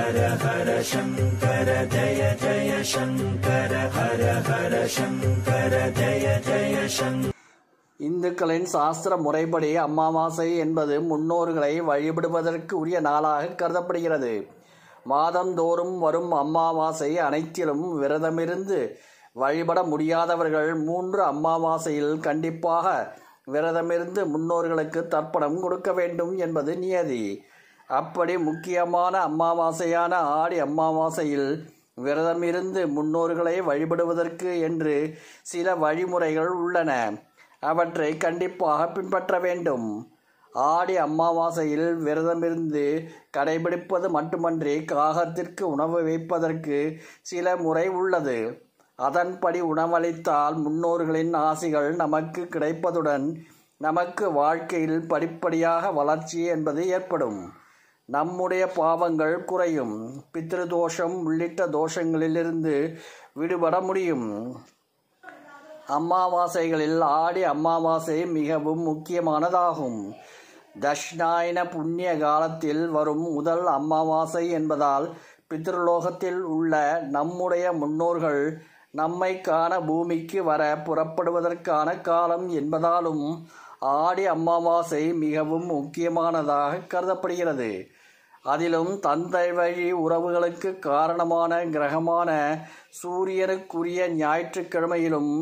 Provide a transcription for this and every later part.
ஹர ஹர சங்கர ஜய ஜய சங்கர ஹர ஹர சங்கர ஜய ஜய சங்கர. இந்துக்களின் சாஸ்திர முறைப்படி அமாவாசை என்பது முன்னோர்களை வழிபடுவதற்கு உரிய நாளாக கருதப்படுகிறது. மாதந்தோறும் வரும் அமாவாசை அனைத்திலும் விரதமிருந்து வழிபட முடியாதவர்கள் 3 அமாவாசையில் கண்டிப்பாக விரதமிருந்து முன்னோர்களுக்கு தர்ப்பணம் கொடுக்க வேண்டும் என்பது நியதி. அப்படி முக்கியமான அமாவாசையான ஆடி அமாவாசையில் விரதமிருந்து முன்னோர்களை வழிபடுவதற்கு என்று சில வழிமுறைகள் உள்ளன. அவற்றை கண்டிப்பாக பின்பற்ற வேண்டும். ஆடி அமாவாசையில் விரதமிருந்து கடைபிடிப்பது மட்டுமன்றி காகத்திற்கு உணவு வைப்பதற்கு சில முறை உள்ளது. அதன்படி உணவளித்தால் முன்னோர்களின் ஆசிகள் நமக்கு கிடைப்பதுடன் நமக்கு வாழ்க்கையில் படிப்படியாக வளர்ச்சி என்பது ஏற்படும். நம்முடைய பாவங்கள் குறையும். பித்ருதோஷம் உள்ளிட்ட தோஷங்களிலிருந்து விடுபட முடியும். அமாவாசைகளில் ஆடி அமாவாசை மிகவும் முக்கியமானதாகும். தட்சிணாயன புண்ணிய காலத்தில் வரும் முதல் அமாவாசை என்பதால் பித்ருலோகத்தில் உள்ள நம்முடைய முன்னோர்கள் நம்மை காண பூமிக்கு வர புறப்படுவதற்கான காலம் என்பதாலும் ஆடி அமாவாசை மிகவும் முக்கியமானதாக கருதப்படுகிறது. அதிலும் தந்தை வழி உறவுகளுக்கு காரணமான கிரகமான சூரியனுக்குரிய ஞாயிற்றுக்கிழமையிலும்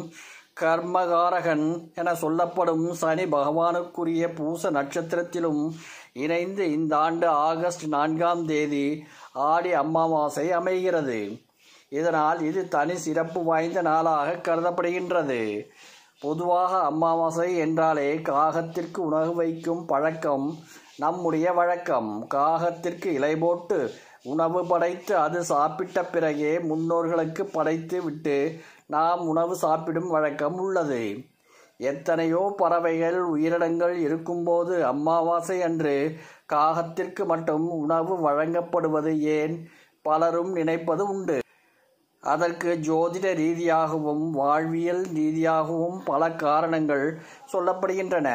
கர்மகாரகன் என சொல்லப்படும் சனி பகவானுக்குரிய பூச நட்சத்திரத்திலும் இணைந்து இந்த ஆண்டு ஆகஸ்ட் 4ஆம் தேதி ஆடி அமாவாசை அமைகிறது. இதனால் இது தனி சிறப்பு வாய்ந்த நாளாக கருதப்படுகின்றது. பொதுவாக அமாவாசை என்றாலே காகத்திற்கு உணவு வைக்கும் பழக்கம் நம்முடைய வழக்கம். காகத்திற்கு இலை போட்டு உணவு படைத்து அது சாப்பிட்ட பிறகே முன்னோர்களுக்கு படைத்து விட்டு நாம் உணவு சாப்பிடும் வழக்கம் உள்ளது. எத்தனையோ பறவைகள் உயிரினங்கள் இருக்கும்போது அமாவாசை அன்று காகத்திற்கு மட்டும் உணவு வழங்கப்படுவது ஏன் பலரும் நினைப்பது உண்டு. அதற்கு ஜோதிட ரீதியாகவும் வாழ்வியல் ரீதியாகவும் பல காரணங்கள் சொல்லப்படுகின்றன.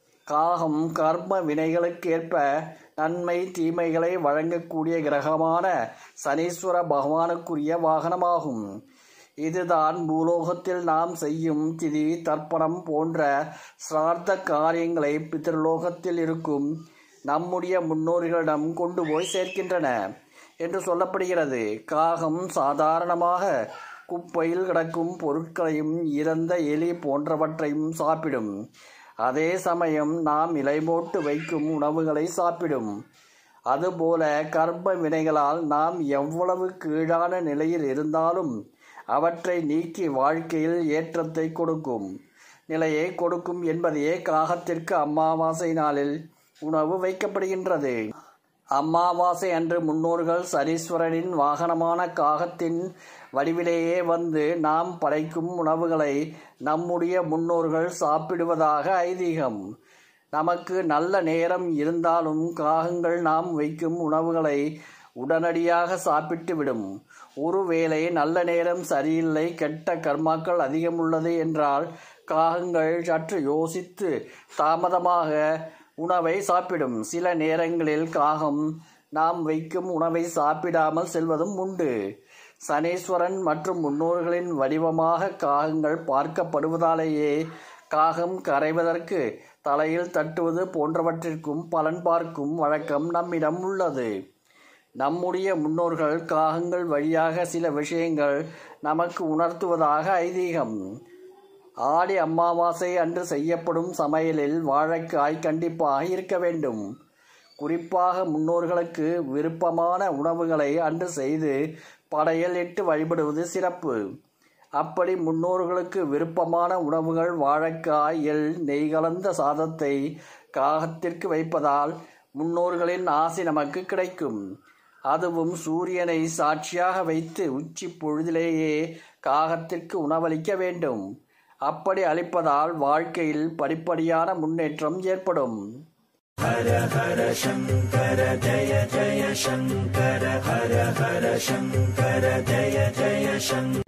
காகம் கர்ம வினைகளுக்கேற்ப நன்மை தீமைகளை வழங்கக்கூடிய கிரகமான சனீஸ்வர பகவானுக்குரிய வாகனமாகும். இதுதான் பூலோகத்தில் நாம் செய்யும் திதி தர்ப்பணம் போன்ற சிரார்த்த காரியங்களை பித்ருலோகத்தில் இருக்கும் நம்முடைய முன்னோர்களிடம் கொண்டு போய் சேர்க்கின்றன என்று சொல்லப்படுகிறது. காகம் சாதாரணமாக குப்பையில் கிடக்கும் பொருட்களையும் இறந்த எலி போன்றவற்றையும் சாப்பிடும். அதே சமயம் நாம் இலை போட்டு வைக்கும் உணவுகளை சாப்பிடும். அதுபோல கர்ம வினைகளால் நாம் எவ்வளவு கீழான நிலையில் இருந்தாலும் அவற்றை நீக்கி வாழ்க்கையில் ஏற்றத்தை கொடுக்கும் நிலையை கொடுக்கும் என்பதையே காகத்திற்கு அமாவாசை நாளில் உணவு வைக்கப்படுகின்றது. அமாவாசை அன்று முன்னோர்கள் சனீஸ்வரனின் வாகனமான காகத்தின் வடிவிலேயே வந்து நாம் படைக்கும் உணவுகளை நம்முடைய முன்னோர்கள் சாப்பிடுவதாக ஐதீகம். நமக்கு நல்ல நேரம் இருந்தாலும் காகங்கள் நாம் வைக்கும் உணவுகளை உடனடியாக சாப்பிட்டு விடும். ஒருவேளை நல்ல நேரம் சரியில்லை, கெட்ட கர்மாக்கள் அதிகம் உள்ளது என்றால் காகங்கள் சற்று யோசித்து தாமதமாக உணவை சாப்பிடும். சில நேரங்களில் காகம் நாம் வைக்கும் உணவை சாப்பிடாமல் செல்வதும் உண்டு. சனீஸ்வரன் மற்றும் முன்னோர்களின் வடிவமாக காகங்கள் பார்க்கப்படுவதாலேயே காகம் கரைவதற்கு தலையில் தட்டுவது போன்றவற்றிற்கும் பலன் பார்க்கும் வழக்கம் நம்மிடம் உள்ளது. நம்முடைய முன்னோர்கள் காகங்கள் வழியாக சில விஷயங்கள் நமக்கு உணர்த்துவதாக ஐதீகம். ஆடி அமாவாசை அன்று செய்யப்படும் சமையலில் வாழைக்காய் கண்டிப்பாக இருக்க வேண்டும். குறிப்பாக முன்னோர்களுக்கு விருப்பமான உணவுகளை அன்று செய்து படையல் இட்டு வழிபடுவது சிறப்பு. அப்படி முன்னோர்களுக்கு விருப்பமான உணவுகள் வாழைக்காய், எள், நெய் கலந்த சாதத்தை காகத்திற்கு வைப்பதால் முன்னோர்களின் ஆசி நமக்கு கிடைக்கும். அதுவும் சூரியனை சாட்சியாக வைத்து உச்சி பொழுதிலேயே காகத்திற்கு உணவளிக்க வேண்டும். அப்படி அளிப்பதால் வாழ்க்கையில் படிப்படியான முன்னேற்றம் ஏற்படும். ஹர ஹர சங்கர ஜய ஜய சங்கர ஹர ஹர சங்கர ஜய ஜய சங்கர.